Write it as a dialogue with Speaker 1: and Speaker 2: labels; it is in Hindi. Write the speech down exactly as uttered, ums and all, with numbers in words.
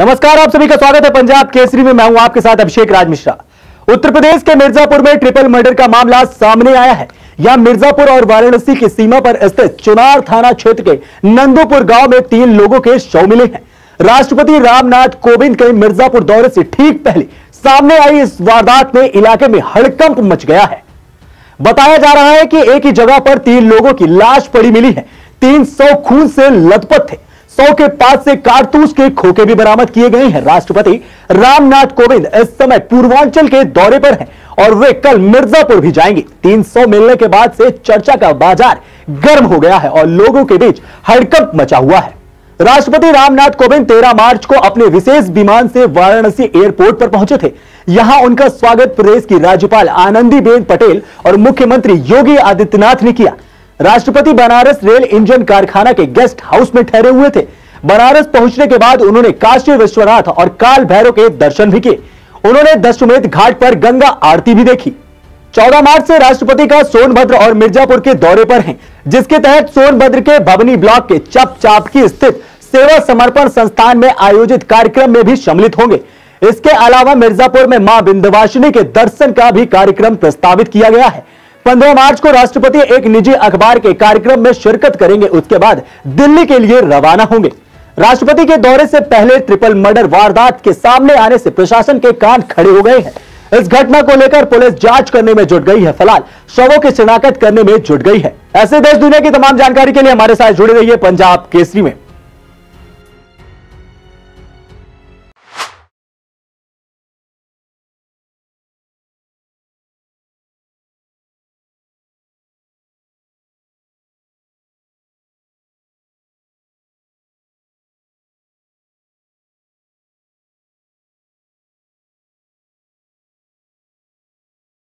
Speaker 1: नमस्कार, आप सभी का स्वागत है पंजाब केसरी में। मैं हूं आपके साथ अभिषेक राज मिश्रा। उत्तर प्रदेश के मिर्जापुर में ट्रिपल मर्डर का मामला सामने आया है। यहां मिर्जापुर और वाराणसी की सीमा पर स्थित चुनार थाना क्षेत्र के नंदूपुर गांव में तीन लोगों के शव मिले हैं। राष्ट्रपति रामनाथ कोविंद के मिर्जापुर दौरे से ठीक पहले सामने आई इस वारदात में इलाके में हड़कंप मच गया है। बताया जा रहा है कि एक ही जगह पर तीन लोगों की लाश पड़ी मिली है। तीन सौ खून से लथपथ थे। सौ के पास से कारतूस के खोखे भी बरामद किए गए हैं। राष्ट्रपति रामनाथ कोविंद इस समय पूर्वांचल के दौरे पर हैं और वे कल मिर्जापुर भी जाएंगे। तीन सौ मिलने के बाद से चर्चा का बाजार गर्म हो गया है और लोगों के बीच हड़कंप मचा हुआ है। राष्ट्रपति रामनाथ कोविंद तेरह मार्च को अपने विशेष विमान से वाराणसी एयरपोर्ट पर पहुंचे थे। यहां उनका स्वागत प्रदेश की राज्यपाल आनंदीबेन पटेल और मुख्यमंत्री योगी आदित्यनाथ ने किया। राष्ट्रपति बनारस रेल इंजन कारखाना के गेस्ट हाउस में ठहरे हुए थे। बनारस पहुंचने के बाद उन्होंने काशी विश्वनाथ और काल भैरव के दर्शन भी किए। उन्होंने दशमेध घाट पर गंगा आरती भी देखी। चौदह मार्च से राष्ट्रपति का सोनभद्र और मिर्जापुर के दौरे पर हैं, जिसके तहत सोनभद्र के भवनी ब्लॉक के चप चापकी स्थित सेवा समर्पण संस्थान में आयोजित कार्यक्रम में भी सम्मिलित होंगे। इसके अलावा मिर्जापुर में मां विंध्यवासिनी के दर्शन का भी कार्यक्रम प्रस्तावित किया गया है। पंद्रह मार्च को राष्ट्रपति एक निजी अखबार के कार्यक्रम में शिरकत करेंगे। उसके बाद दिल्ली के लिए रवाना होंगे। राष्ट्रपति के दौरे से पहले ट्रिपल मर्डर वारदात के सामने आने से प्रशासन के कान खड़े हो गए हैं। इस घटना को लेकर पुलिस जांच करने में जुट गई है। फिलहाल शवों की शिनाख्त करने में जुट गई है। ऐसे देश दुनिया की तमाम जानकारी के लिए हमारे साथ जुड़े रहिए पंजाब केसरी में।